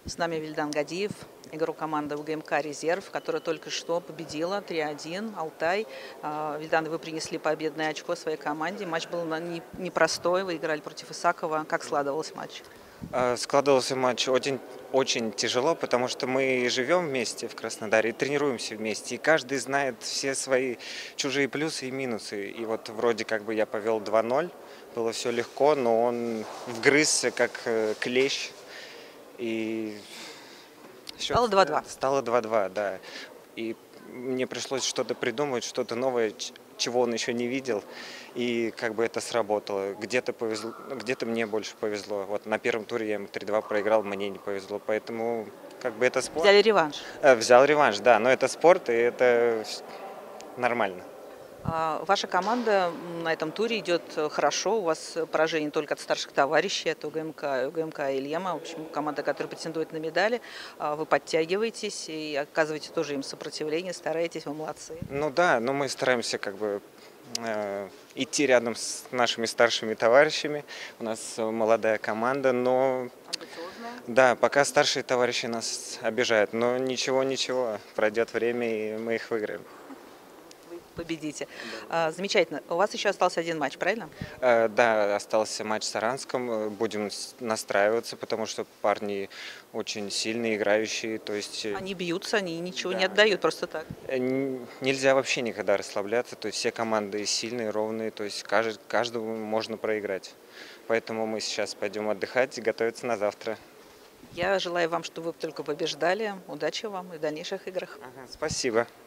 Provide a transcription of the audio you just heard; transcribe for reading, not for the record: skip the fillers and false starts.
С нами Вильдан Гадиев, игрок команды УГМК «Резерв», которая только что победила 3-1 Алтай. Вильдан, вы принесли победное очко своей команде. Матч был непростой, вы играли против Исакова. Как складывался матч? Складывался матч очень тяжело, потому что мы живем вместе в Краснодаре и тренируемся вместе. И каждый знает все свои чужие плюсы и минусы. И вот вроде как бы я повел 2-0, было все легко, но он вгрызся как клещ. И счет Стало 2-2. стало 2-2, да. И мне пришлось что-то придумать, что-то новое, чего он еще не видел. И как бы это сработало. Где-то повезло, где-то мне больше повезло. Вот на первом туре я ему 3-2 проиграл, мне не повезло. Поэтому как бы это спорт. Взяли реванш. Взял реванш, да. Но это спорт, и это нормально. Ваша команда на этом туре идет хорошо. У вас поражение не только от старших товарищей, от УГМК Ильяма, в общем, команда, которая претендует на медали. Вы подтягиваетесь и оказываете тоже им сопротивление, стараетесь, вы молодцы. Ну да, но мы стараемся как бы идти рядом с нашими старшими товарищами. У нас молодая команда, но Амбициозная. да, пока старшие товарищи нас обижают, но ничего, пройдет время, и мы их выиграем. Вы победите. Замечательно. У вас еще остался один матч, правильно? Да, остался матч с Саранском, будем настраиваться, потому что парни очень сильные, играющие, то есть Они бьются, они ничего не да. отдают просто так. Нельзя вообще никогда расслабляться, то есть все команды сильные, ровные, то есть каждому можно проиграть. Поэтому мы сейчас пойдем отдыхать и готовиться на завтра. Я желаю вам, чтобы вы только побеждали. Удачи вам и в дальнейших играх. Ага, спасибо.